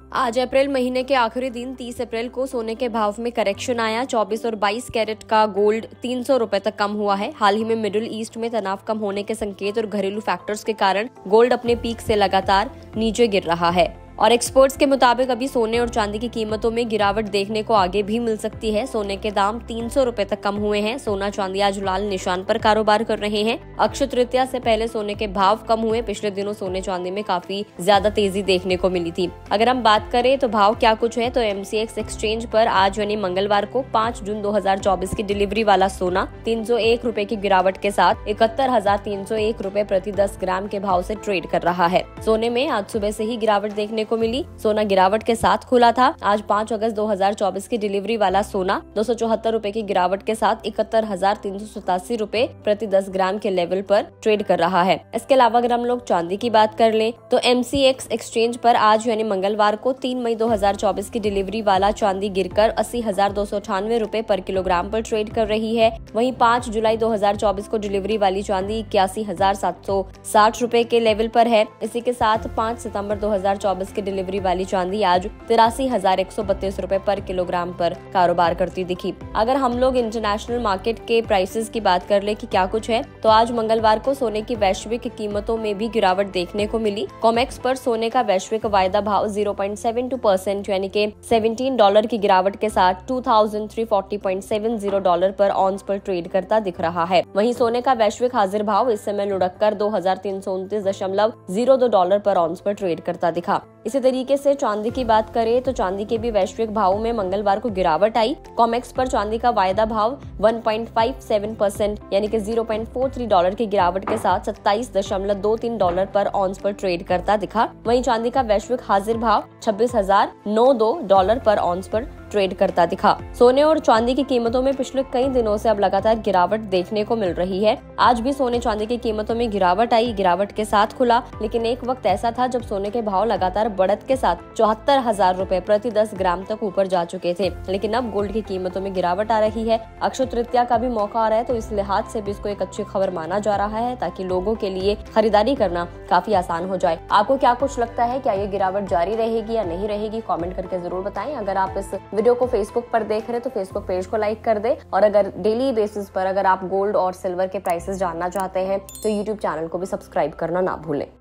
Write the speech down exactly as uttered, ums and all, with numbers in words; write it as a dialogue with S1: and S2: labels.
S1: आज अप्रैल महीने के आखिरी दिन तीस अप्रैल को सोने के भाव में करेक्शन आया। चौबीस और बाईस कैरेट का गोल्ड तीन सौ रुपए तक कम हुआ है। हाल ही में मिडिल ईस्ट में तनाव कम होने के संकेत और घरेलू फैक्टर्स के कारण गोल्ड अपने पीक से लगातार नीचे गिर रहा है और एक्सपर्ट्स के मुताबिक अभी सोने और चांदी की कीमतों में गिरावट देखने को आगे भी मिल सकती है। सोने के दाम तीन सौ रुपए तक कम हुए हैं। सोना चांदी आज लाल निशान पर कारोबार कर रहे हैं। अक्षय तृतीया से पहले सोने के भाव कम हुए। पिछले दिनों सोने चांदी में काफी ज्यादा तेजी देखने को मिली थी। अगर हम बात करें तो भाव क्या कुछ है, तो एमसीएक्स एक्सचेंज पर आज यानी मंगलवार को पाँच जून दो हजार चौबीस की डिलीवरी वाला सोना तीन सौ एक रुपए की गिरावट के साथ इकहत्तर हजार तीन सौ एक रुपए प्रति दस ग्राम के भाव से ट्रेड कर रहा है। सोने में आज सुबह से ही गिरावट देखने को मिली। सोना गिरावट के साथ खुला था। आज पाँच अगस्त दो हजार चौबीस की डिलीवरी वाला सोना दो सौ चौहत्तर रुपए की गिरावट के साथ इकहत्तर हजार तीन सौ सतासी रुपए प्रति दस ग्राम के लेवल पर ट्रेड कर रहा है। इसके अलावा अगर हम लोग चांदी की बात कर लें तो एमसीएक्स एक्सचेंज पर आज यानी मंगलवार को तीन मई दो हजार चौबीस की डिलीवरी वाला चांदी गिरकर अस्सी हजार दो सौ अठानवे रुपए पर किलोग्राम पर ट्रेड कर रही है। वहीं पाँच जुलाई दो हजार चौबीस को डिलीवरी वाली चांदी इक्यासी हजार सात सौ साठ रुपए के लेवल पर है। इसी के साथ पाँच सितंबर दो हजार चौबीस की डिलीवरी वाली चांदी आज तिरासी हजार एक सौ बत्तीस रुपए पर किलोग्राम पर कारोबार करती दिखी। अगर हम लोग इंटरनेशनल मार्केट के प्राइसेस की बात कर ले कि क्या कुछ है, तो आज मंगलवार को सोने की वैश्विक कीमतों में भी गिरावट देखने को मिली। कॉमेक्स पर सोने का वैश्विक वायदा भाव zero point seven two percent यानी कि सत्रह डॉलर की गिरावट के साथ दो हज़ार तीन सौ चालीस पॉइंट सात ज़ीरो डॉलर पर ऑन्स पर ट्रेड करता दिख रहा है। वहीं सोने का वैश्विक हाजिर भाव इस समय लुढ़क कर दो हजार तीन सौ उनतीस दशमलव जीरो दो डॉलर पर ऑन्स पर ट्रेड करता दिखा। इसी तरीके से चांदी की बात करें तो चांदी के भी वैश्विक भावों में मंगलवार को गिरावट आई। कॉमेक्स पर चांदी का वायदा भाव एक पॉइंट पाँच सात परसेंट यानी कि zero point four three dollar की गिरावट के साथ सत्ताईस दशमलव दो तीन डॉलर पर ऑन्स पर ट्रेड करता दिखा। वहीं चांदी का वैश्विक हाजिर भाव छब्बीस हजार नौ सौ दो डॉलर पर ऑन्स पर ट्रेड करता दिखा। सोने और चांदी की कीमतों में पिछले कई दिनों से अब लगातार गिरावट देखने को मिल रही है। आज भी सोने चांदी की कीमतों में गिरावट आई, गिरावट के साथ खुला। लेकिन एक वक्त ऐसा था जब सोने के भाव लगातार बढ़त के साथ चौहत्तर हजार रुपए प्रति दस ग्राम तक ऊपर जा चुके थे। लेकिन अब गोल्ड की कीमतों में गिरावट आ रही है। अक्षय तृतीया का भी मौका आ रहा है, तो इस लिहाज से भी इसको एक अच्छी खबर माना जा रहा है ताकि लोगों के लिए खरीदारी करना काफी आसान हो जाए। आपको क्या कुछ लगता है, क्या ये गिरावट जारी रहेगी या नहीं रहेगी? कॉमेंट करके जरूर बताएं। अगर आप इस वीडियो को फेसबुक पर देख रहे हैं तो फेसबुक पेज को लाइक कर दे, और अगर डेली बेसिस पर अगर आप गोल्ड और सिल्वर के प्राइसेस जानना चाहते हैं तो यूट्यूब चैनल को भी सब्सक्राइब करना ना भूलें।